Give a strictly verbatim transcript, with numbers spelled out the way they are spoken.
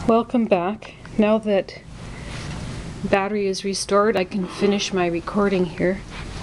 Welcome back. Now that battery is restored, I can finish my recording here.